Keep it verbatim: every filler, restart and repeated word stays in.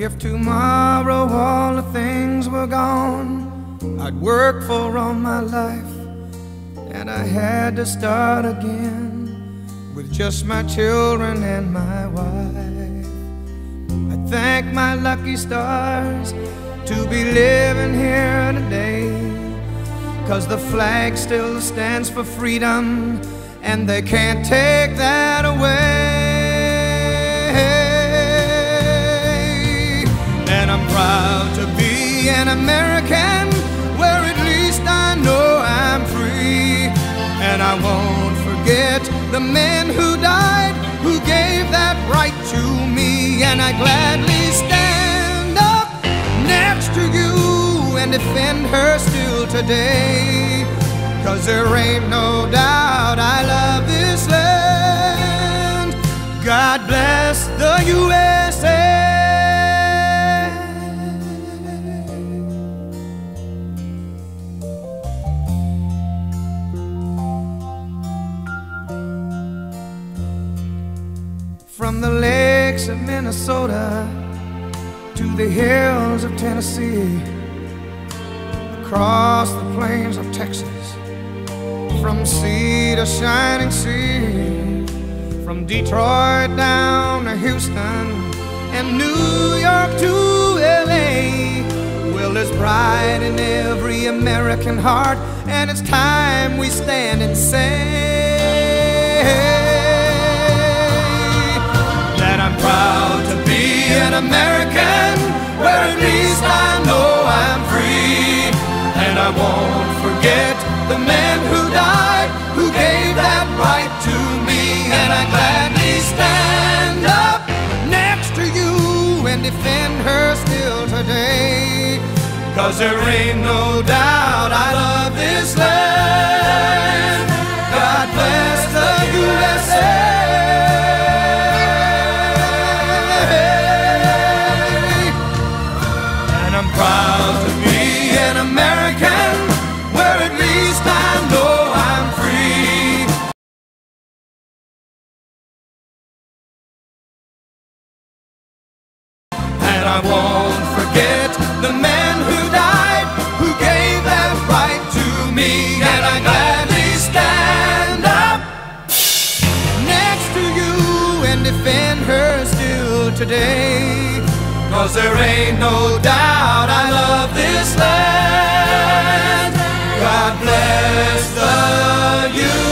If tomorrow all the things were gone I'd work for all my life, and I had to start again with just my children and my wife. I thank my lucky stars to be living here today, 'cause the flag still stands for freedom, and they can't take that away. And I'm proud to be an American, where at least I know I'm free. And I won't forget the men who died, who gave that right to me. And I gladly stand up next to you and defend her still today, 'cause there ain't no doubt I love this land. God bless the U S A. From the lakes of Minnesota to the hills of Tennessee, across the plains of Texas, from sea to shining sea, from Detroit down to Houston and New York to L A. Well, there's pride in every American heart, and it's time we stand and say that I'm proud to be an American, where at least I know I'm free. And I won't forget the men who died, who gave that right to me. And I gladly stand up next to you and defend her still today, 'cause there ain't no doubt I love this land. God bless the U S A. And I'm proud to be an American, where at least I know I'm free. And I won't forget the men who died, who gave that right to me. And I gladly stand up next to you and defend her still today, 'cause there ain't no doubt I love this land. God bless the U S A.